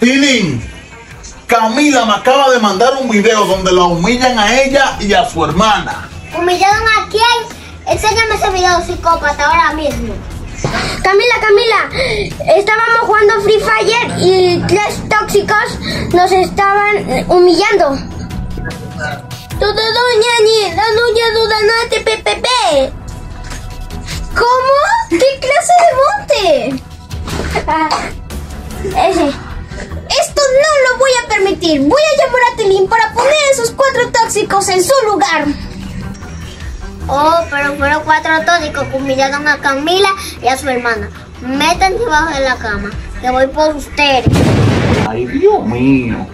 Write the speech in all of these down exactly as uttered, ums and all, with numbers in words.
Tilín, Camila me acaba de mandar un video donde la humillan a ella y a su hermana. ¿Humillaron a quién? Enséñame ese video, psicópata, ahora mismo. Camila, Camila, estábamos jugando Free Fire y tres tóxicos nos estaban humillando. Todo doña, la doña Dudanate P P P. ¿Cómo? ¿Qué clase de monte? Ese. Esto no lo voy a permitir. Voy a llamar a Tilín para poner esos cuatro tóxicos en su lugar. Oh, pero fueron cuatro tóxicos que humillaron a Camila y a su hermana. Métanse debajo de la cama, que voy por ustedes. Ay, Dios mío.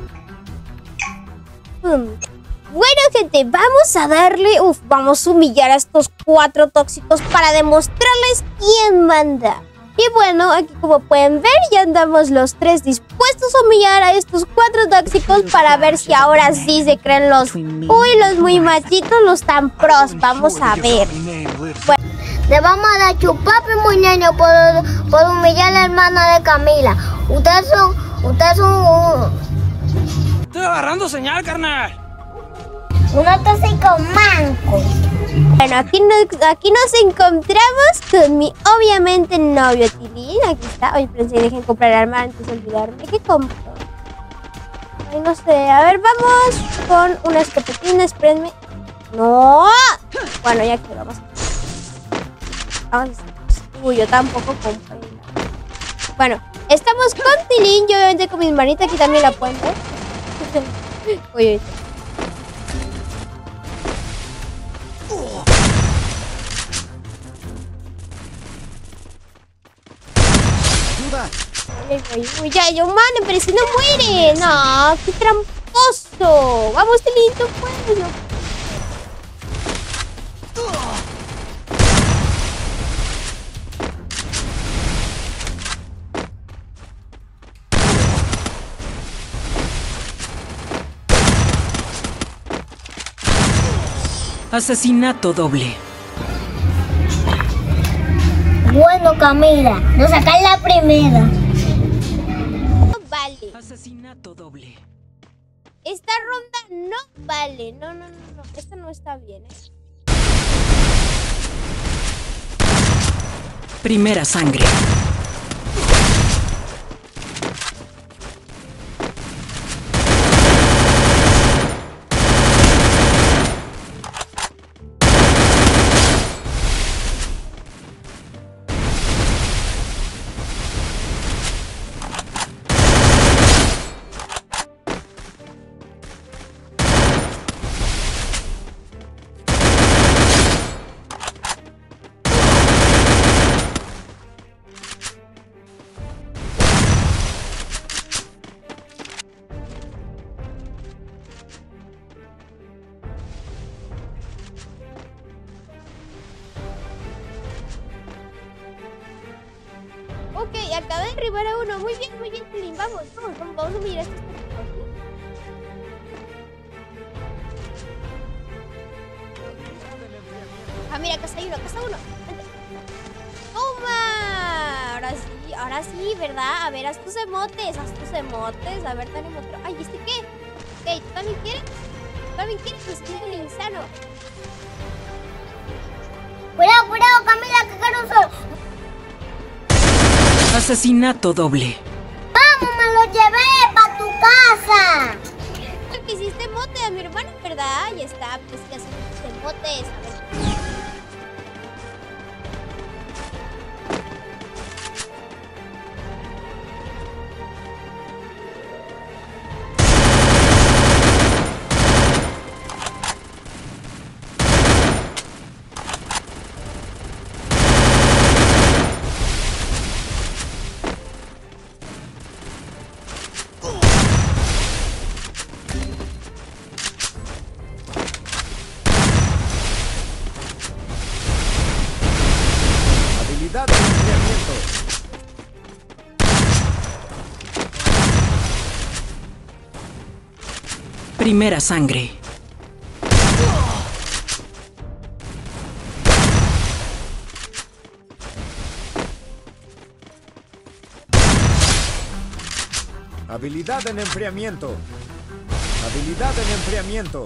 Hmm. Bueno, gente, vamos a darle... Uf, vamos a humillar a estos cuatro tóxicos para demostrarles quién manda. Y bueno, aquí como pueden ver, ya andamos los tres dispuestos a humillar a estos cuatro tóxicos para ver si ahora sí se creen los... Uy, los muy machitos, los tan pros. Vamos a ver. Bueno. Le vamos a dar chupapi muy niño por, por humillar a la hermana de Camila. Ustedes son... Ustedes son... Uh, Estoy agarrando señal, carnal. unos tóxicos mancos. Bueno, aquí, no, aquí nos encontramos con mi, obviamente, novio Tilín. Aquí está. Oye, pensé que dejen comprar arma antes de olvidarme. ¿Qué compro? Ay, no sé. A ver, vamos con una escopetina. Espérenme. ¡No! Bueno, ya que vamos. Vamos. Uy, yo tampoco compré. Bueno, estamos con Tilín. Yo obviamente con mi hermanita. Aquí también la pueden ver. Uy, uy. Uy, uy, ya, yo, mano, pero si no muere. No, qué tramposo. Vamos, Tilín, tú puedes. No. Asesinato doble. Bueno, Camila, nos sacan la primera. No vale. Asesinato doble. Esta ronda no vale. No, no, no, no. Esta no está bien, ¿eh? Primera sangre. Ok, acaba de derribar a uno. Muy bien, muy bien, Tilín. Vamos, vamos, vamos, vamos a mirar a estos tóxicos. Ah, mira, acá hay uno, acá está uno. Vente. ¡Toma! Ahora sí, ahora sí, ¿verdad? A ver, haz tus emotes, haz tus emotes. A ver, dale otro. Ay, ¿este qué? Ok, ¿tú también quieres? ¿Tú también quieres? Pues es un insano. Cuidado, cuidado, Camila, que caruso. Asesinato doble. Vamos, me lo llevé para tu casa. Lo que hiciste mote a mi hermano, ¿verdad? Ya está, pues que hacen tus emotes. A ver. Habilidad de enfriamiento. Primera sangre. Habilidad en enfriamiento. Habilidad en enfriamiento.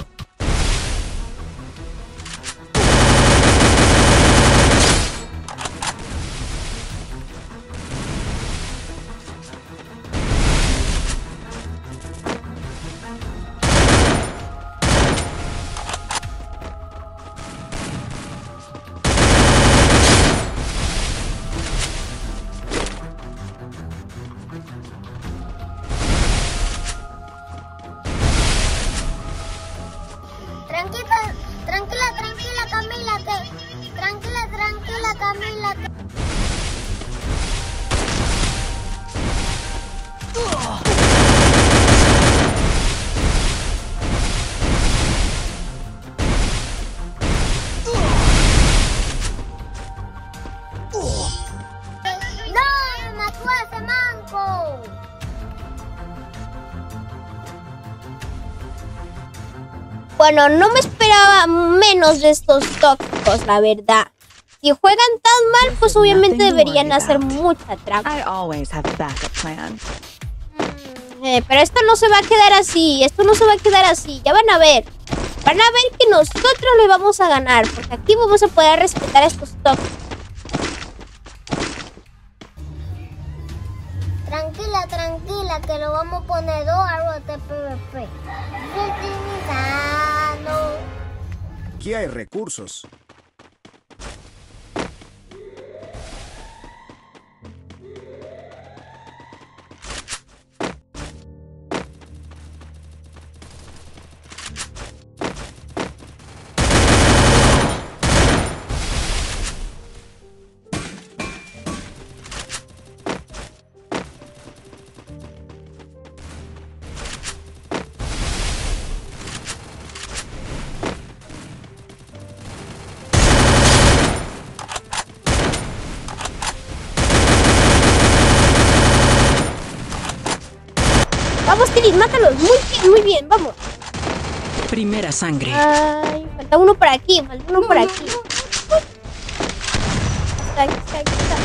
Tranquila, tranquila, tranquila, Camila, que... Tranquila, tranquila, Camila, que... ¡No! ¡Me mató a ese manco! Bueno, no me esperaba menos de estos tóxicos, la verdad. Si juegan tan mal, pues obviamente deberían hacer mucha trampa. I always have a backup plan. Eh, pero esto no se va a quedar así, esto no se va a quedar así, ya van a ver. Van a ver que nosotros le vamos a ganar, porque aquí vamos a poder respetar a estos tóxicos. Tranquila, tranquila, que lo vamos a poner dos arroz de P V P. Fertilizando. Aquí hay recursos. Vamos, Tilly, mátalos, muy bien, muy bien, vamos. Primera sangre. Ay, falta uno por aquí, falta uno por aquí. Aquí está, aquí está.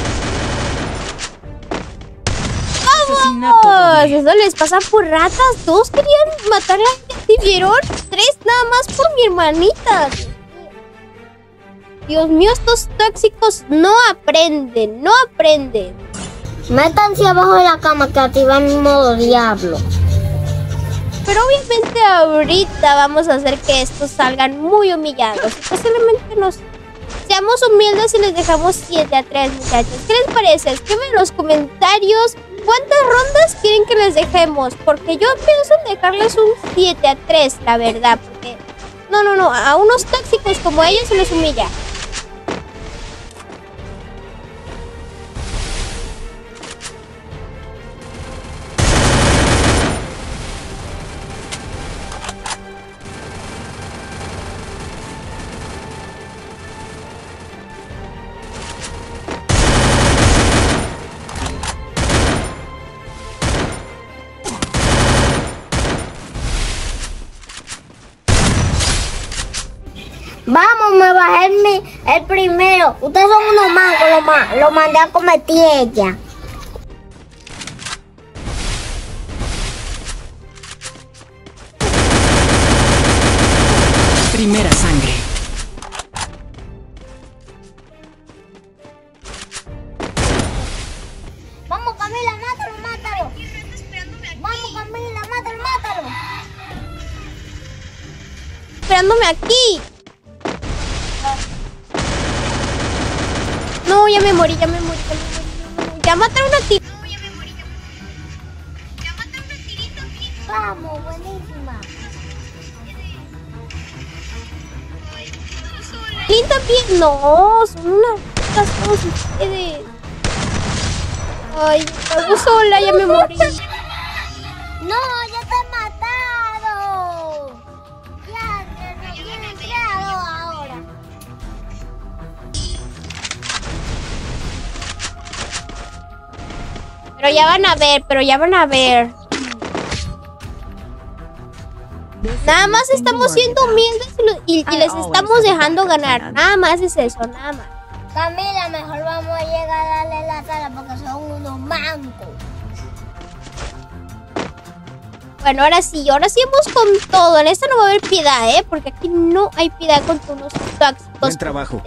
Asesinato ¡Vamos! doble. Eso les pasa por ratas. Dos querían matar a la gente, ¿vieron? Tres nada más por mi hermanita. Dios mío, estos tóxicos no aprenden, no aprenden. Métanse abajo de la cama que activan mi modo diablo. Pero obviamente ahorita vamos a hacer que estos salgan muy humillados. Y posiblemente nos seamos humildes y les dejamos siete a tres, muchachos. ¿Qué les parece? Escriben en los comentarios cuántas rondas quieren que les dejemos. Porque yo pienso en dejarles un siete a tres, la verdad. Porque no, no, no. A unos tóxicos como ellos se les humilla. Vamos, me bajé el, mi- el primero. Ustedes son unos mancos, lo, ma lo mandé a comer ella. Primera sangre. Vamos, Camila, mátalo, mátalo. Vamos, Camila, mátalo, mátalo. Esperándome aquí. No, ya me morí, ya me morí, ya me morí. Ya mataron a ti. Vamos, buenísima. Lin también. No, son unas putas todos ustedes. Ay, me hago sola, ya me morí. No, ya te he matado. Ya, no tiene empleado ahora. Pero ya van a ver, pero ya van a ver. Nada más estamos siendo humildes y, lo- y- y les estamos dejando ganar. Nada más es eso, nada más. Camila, mejor vamos a llegar a darle la sala porque son unos mancos. Bueno, ahora sí, ahora sí vamos con todo. En esta no va a haber piedad, ¿eh? Porque aquí no hay piedad contra unos tóxicos. Buen trabajo.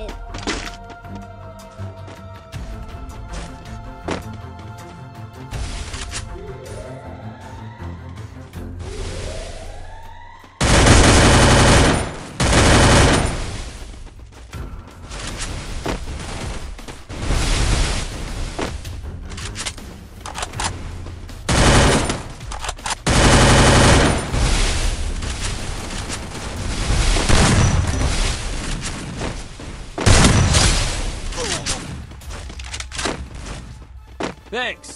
Thanks.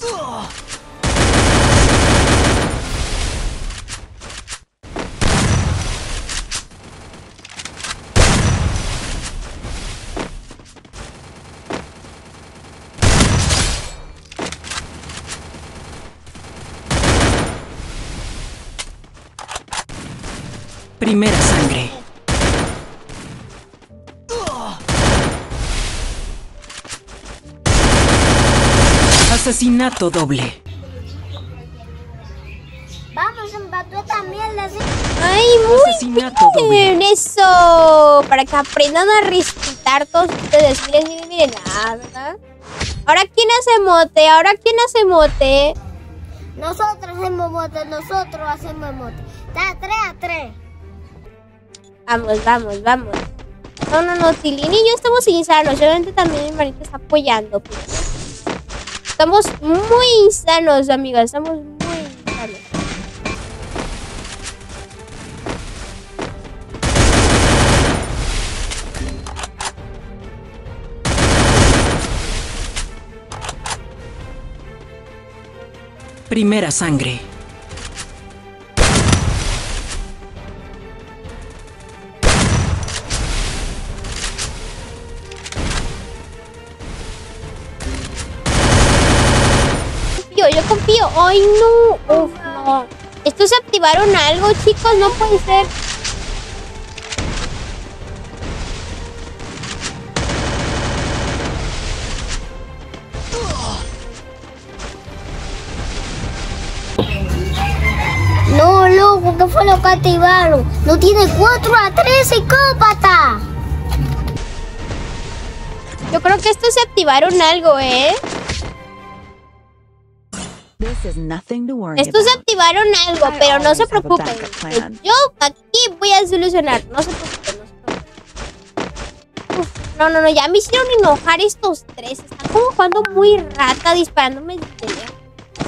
Primera sangre. Asesinato doble. Vamos, empató también la... ¡Ay, muy Asesinato bien! doble. ¡Eso! Para que aprendan a respetar todos ustedes. Miren, miren, miren. Ah, ¿verdad? Ahora, ¿quién hace mote? Ahora, ¿quién hace mote? Nosotros hacemos mote, nosotros hacemos mote. Está tres a tres. Vamos, vamos, vamos. No, no, no. Tilín y yo estamos insanos. Obviamente también mi hermanito está apoyando. Pues. Estamos muy insanos, amigas. Estamos muy insanos. Primera sangre. Yo, yo confío. ¡Ay, no! Uf, no. Estos se activaron algo, chicos. No puede ser. No, loco, ¿qué fue lo que activaron? No tiene cuatro a tres, psicópata. Yo creo que estos se activaron algo, ¿eh? This is nothing to worry Estos se about. activaron algo, I pero no always se have a preocupen. backup plan. Yo aquí voy a solucionar. No se preocupen, no se preocupen. Uf, no, no, no, ya me hicieron enojar estos tres. Están como jugando muy rata, disparándome desde lejos.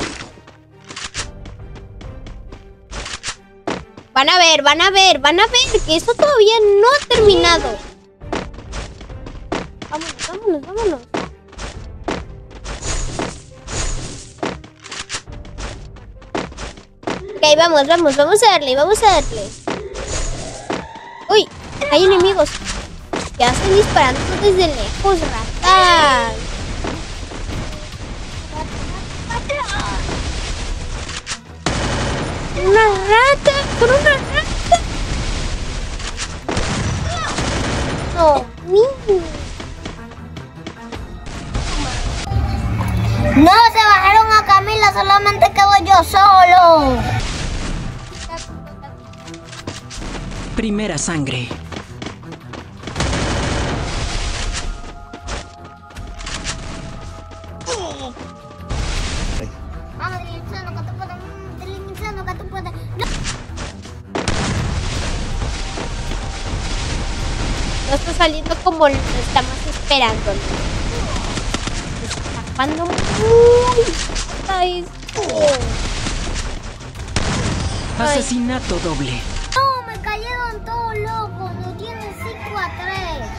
Van a ver, van a ver, van a ver que esto todavía no ha terminado. Vámonos, vámonos, vámonos. Ok, vamos, vamos, vamos a darle, vamos a darle. Uy, hay enemigos. Que hacen disparando desde lejos, ratas. Una rata, con una rata. No, niño. No, se bajaron a Camila, solamente quedo yo solo. Primera sangre. Vamos, del infierno, que tú puedes. mm, Del infierno, que tú puedes. No. No está saliendo como lo estamos esperando. Está jugando muy Ay, Asesinato doble. No, me cayeron todos locos. No tienen cinco a tres.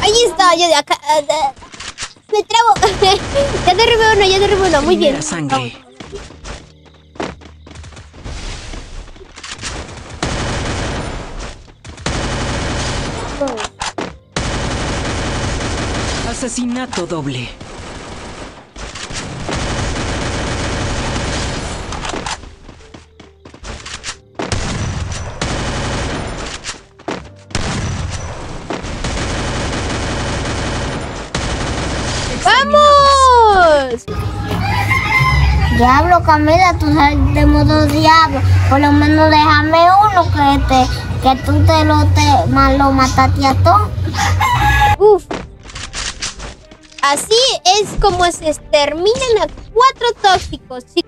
Ahí está, yo de acá. Me trabo. Ya derribé uno, ya derribé uno. Muy bien. Primera sangre. Asesinato doble. ¡Vamos! Diablo, Camila, tú sales de modo diablo. Por lo menos déjame uno que te, que tú te lo, te, mal lo mataste a todo. Uf. Así es como se exterminan a cuatro tóxicos. Sí.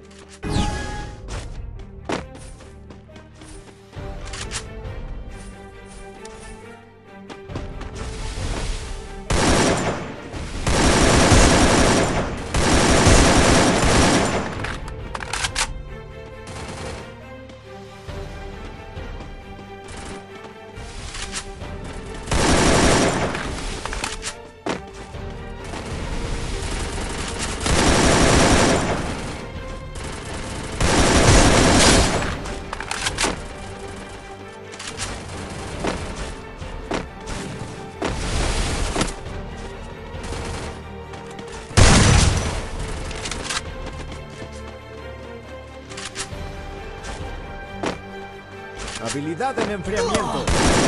Habilidad en enfriamiento.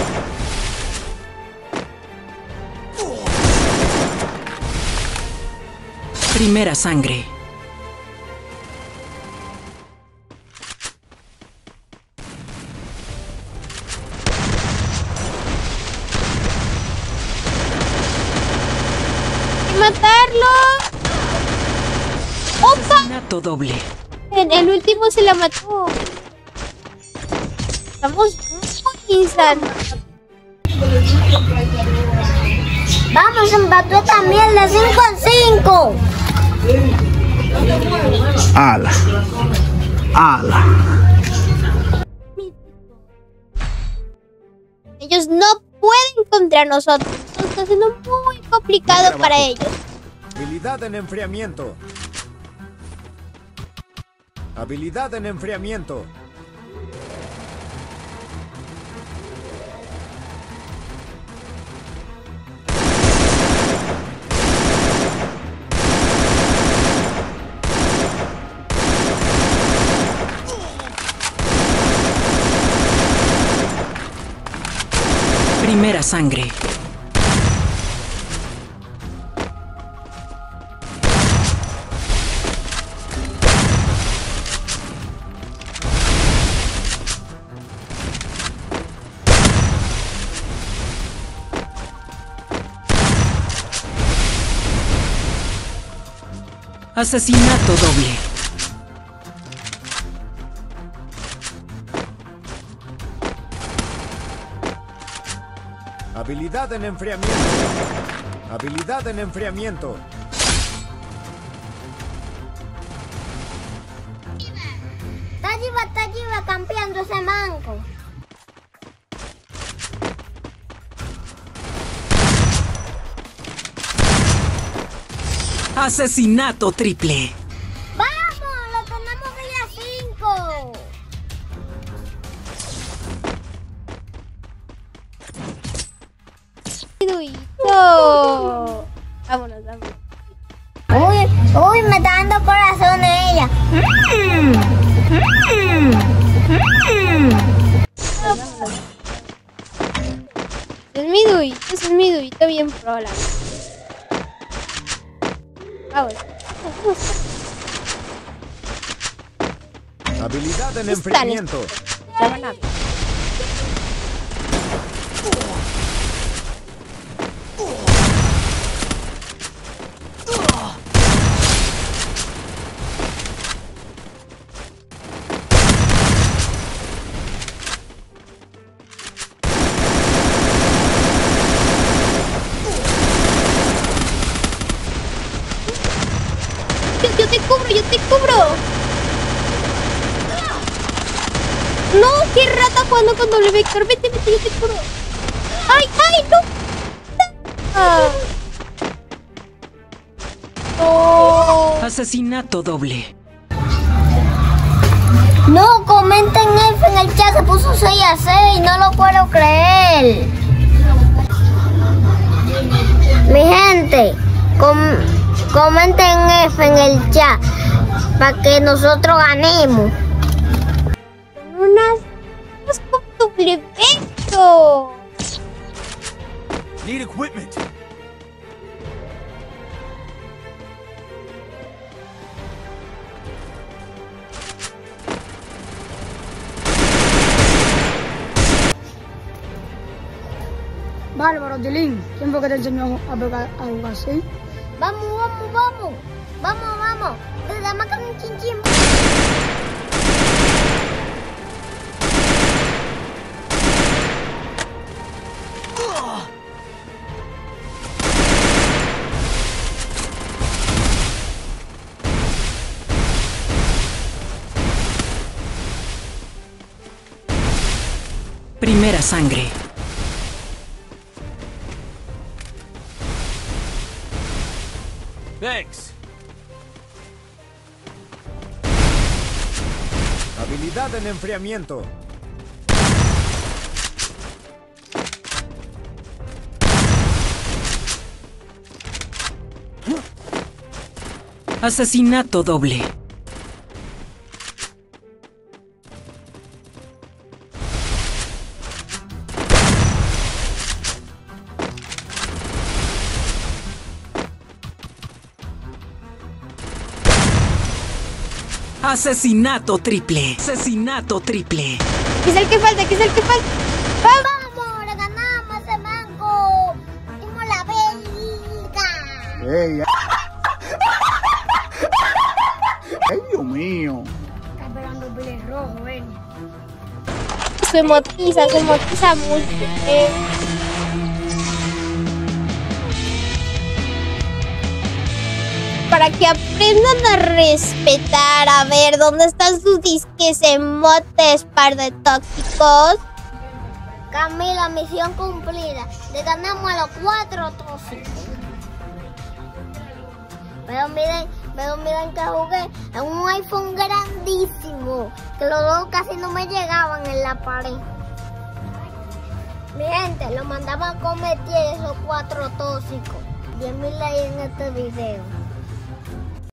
Primera sangre. ¡Matarlo! ¡Opa! Asesinato doble. El, el último se la mató. Estamos muy insanos. Vamos, empató también de cinco a cinco. Ala. Ala. Ellos no pueden contra nosotros. Esto está siendo muy complicado para ellos. Habilidad en enfriamiento. Habilidad en enfriamiento. Primera sangre. Asesinato doble. Habilidad en enfriamiento. Habilidad en enfriamiento. Está allí, está allí, va campeando ese manco. Asesinato triple. ¡Vamos! ¡Lo tenemos día cinco! ¡Duito! Vámonos, vámonos. Uy, uy, me está dando corazón ella. Mm, mm, mm. Es mi duito, es mi duito bien pro, la verdad. Vamos. Habilidad en Están enfriamiento. Ya van a ver. Yo, yo te cubro, yo te cubro. No, qué rata jugando con doble vector. Vete, vete, yo te cubro. ¡Ay, ay, no! Ah. Oh. Asesinato doble. No, comenten F en el chat, se puso seis a seis, no lo puedo creer. Mi gente, com comenten F en el chat para que nosotros ganemos. Unas, unas con doble efecto. Need equipment. Bárbaro, Tilín. ¿Quién fue que te enseñó a pegar a jugar así? Vamos, vamos, vamos. Vamos, vamos. Te da más que un chinchín. Primera sangre. Thanks. Habilidad en enfriamiento. Asesinato doble. Asesinato triple. Asesinato triple. ¿Qué es el que falta? ¿Qué es el que falta? ¡Vamos! Vamos, le ganamos ese mango. Dimos la belga. Ey, ay, Dios mío. Está pegando piles rojo, ven. Se motiza, se motiza mucho. Eh. Para que aprendan a respetar, a ver dónde están sus disques emotes, par de tóxicos. Camila, misión cumplida. Le ganamos a los cuatro tóxicos. Pero miren, pero miren que jugué en un iPhone grandísimo. Que los dos casi no me llegaban en la pared. Mi gente, lo mandaba a cometer esos cuatro tóxicos. diez mil likes en este video.